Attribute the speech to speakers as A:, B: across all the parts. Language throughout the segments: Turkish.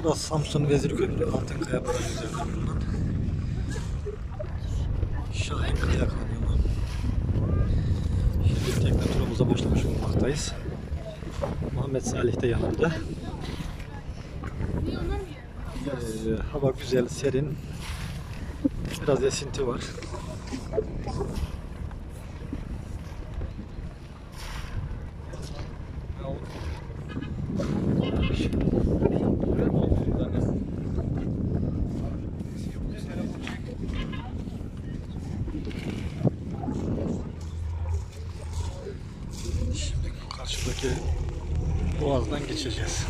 A: Burası Samsun Vezirköprü Altınkaya Barajı üzerinden bulunan Şahinkaya Kanyonu. Şimdi tekne turumuza başlamış olmaktayız. Muhammed Salih de yanımda. Hava güzel, serin. Biraz esinti var. Şimdi karşıdaki boğazdan geçeceğiz.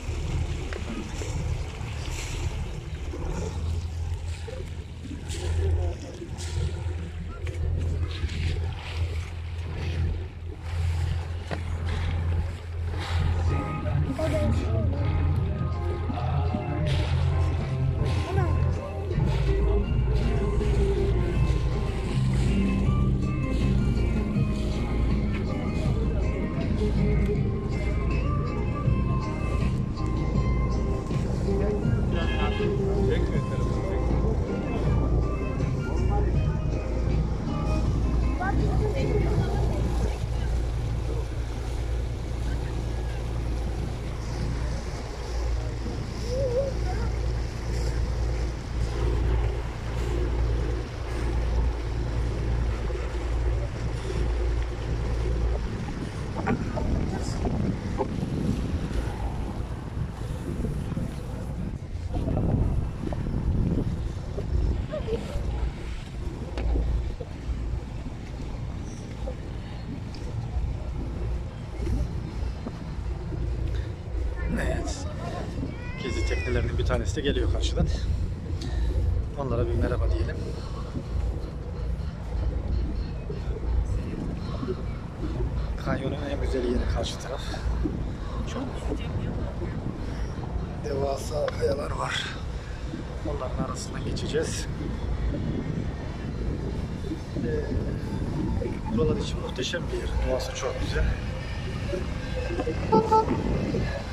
A: Evet. Gezi teknelerinin bir tanesi de geliyor karşıdan. Onlara bir merhaba diyelim. Kanyonun en güzel yeri karşı taraf. Çok devasa kayalar var. Onların arasından geçeceğiz. Buralar için muhteşem bir yer. Doğası çok güzel.